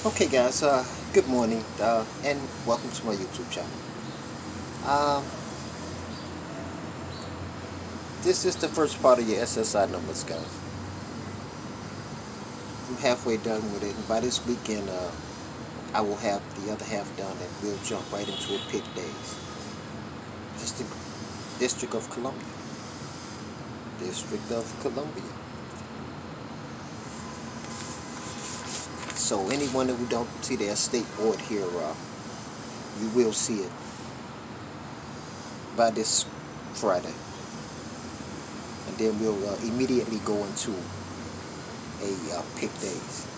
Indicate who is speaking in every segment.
Speaker 1: Okay guys, good morning and welcome to my YouTube channel. Um, this is the first part of your SSI numbers, guys. I'm halfway done with it, and by this weekend I will have the other half done and we'll jump right into it pick days. District of Columbia. District of Columbia. So anyone who don't see their state board here, you will see it by this Friday. And then we'll immediately go into a pick days.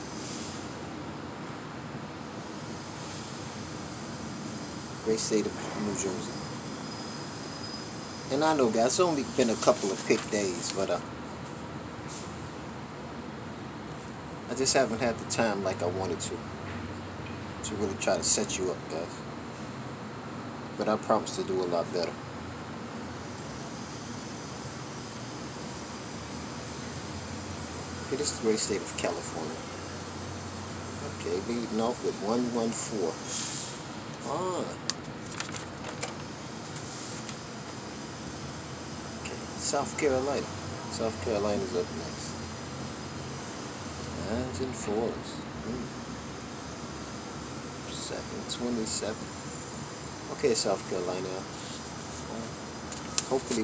Speaker 1: Great state of New Jersey. And I know, guys, it's only been a couple of pick days, but I just haven't had the time like I wanted to really try to set you up, guys. But I promise to do a lot better. It is the great state of California. Okay, leading off with 114. Okay, South Carolina. South Carolina's up next. 9s and 4s. 727. Okay, South Carolina. Hopefully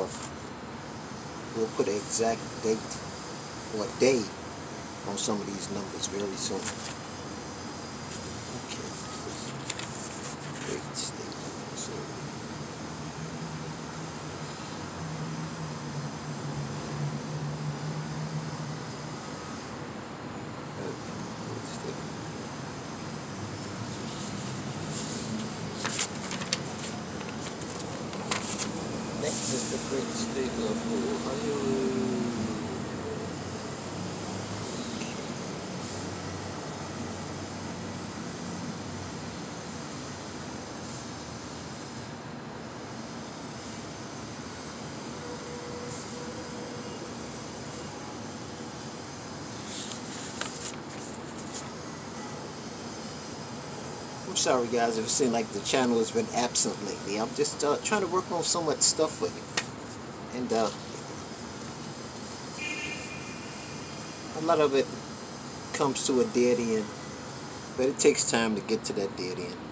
Speaker 1: we'll put an exact date or day on some of these numbers very soon. Okay, great state. Next is the great state of Ohio. I'm sorry guys if it seems like the channel has been absent lately. I'm just trying to work on so much stuff with it. And a lot of it comes to a dead end. But it takes time to get to that dead end.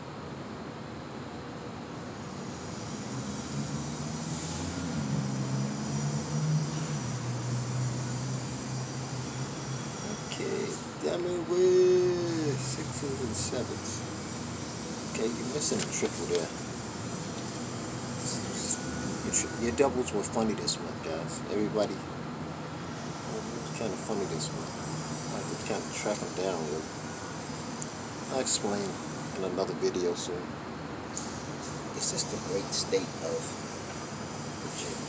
Speaker 1: Okay, Delaware, 6s and 7s. Okay, you're missing a triple there. Your doubles were funny this month, guys. Everybody, it was kind of funny this month. I have to kind of track them down a little. I'll explain in another video soon. This is the great state of Virginia.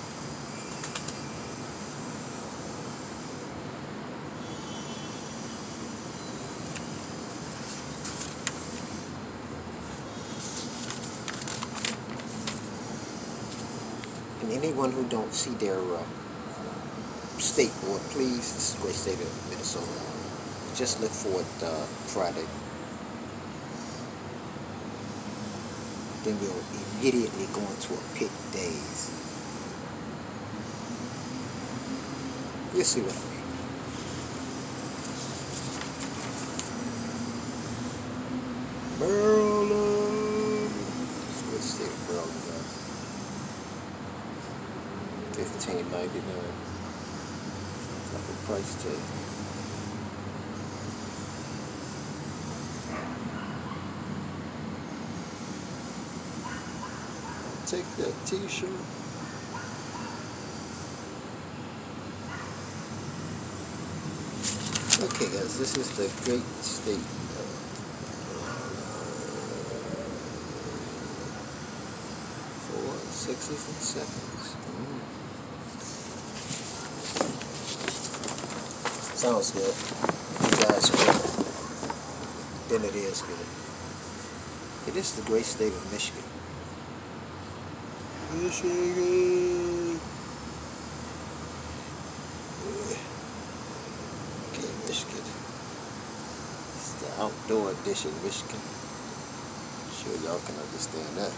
Speaker 1: And anyone who don't see their state board, please, this is the great state of Minnesota. Just look for it Friday. Then we'll immediately go into a pick days. You'll see what I mean. Maryland. It's a great state of Maryland, guys. $15.99. Like a price tag. Take that t-shirt. Okay guys, this is the great state of 4s, 6s, and 7s. Sounds good. You guys good. Then it is good. It is the great state of Michigan. Michigan. Okay, Michigan. outdoor edition, Michigan. Sure y'all can understand that.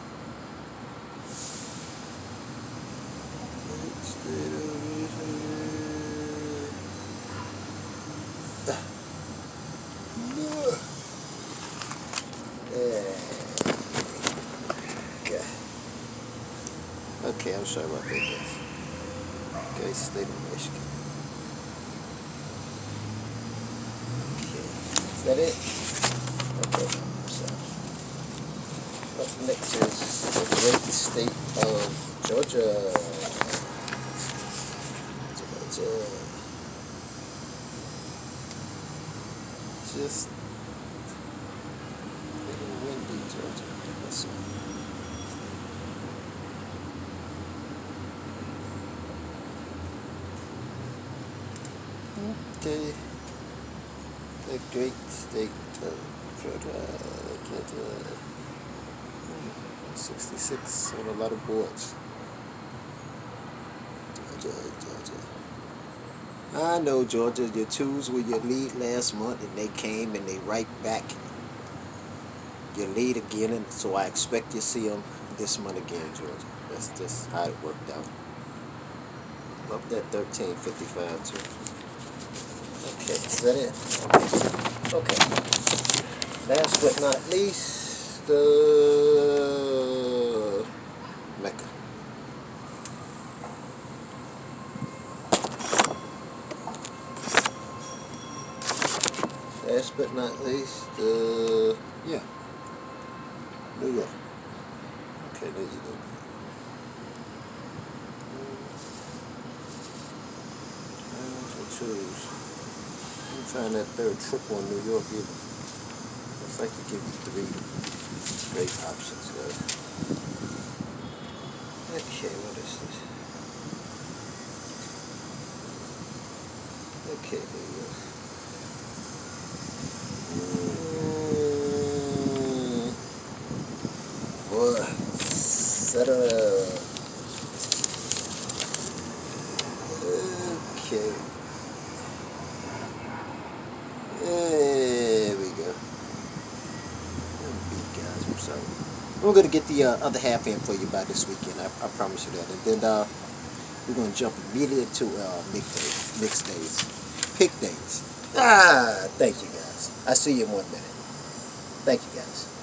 Speaker 1: Okay, I'm sorry about that, guys. Okay, state of Michigan. Okay, is that it? Okay, so up next is the great state of Georgia. Georgia. Just a little windy, Georgia. Let's see. Okay, the great state of Georgia, 66 on a lot of boards. Georgia. I know, Georgia, your twos were your lead last month, and they came and they right back your lead again, and so I expect you to see them this month again, Georgia. That's just how it worked out. Up that 1355 too. Okay, is that it? Okay. Last but not least, Mecca. Last but not least, yeah, New York. Okay, there you go. Choose. I'm trying that third triple in New York either. Looks like to give you three great options, guys. Okay, what is this? Okay, there you go. Boy, set it up. Okay. There we go. Guys, I'm sorry. We're going to get the other half in for you by this weekend. I promise you that. And then we're going to jump immediately to mixed days. Pick days. Thank you, guys. I'll see you in 1 minute. Thank you, guys.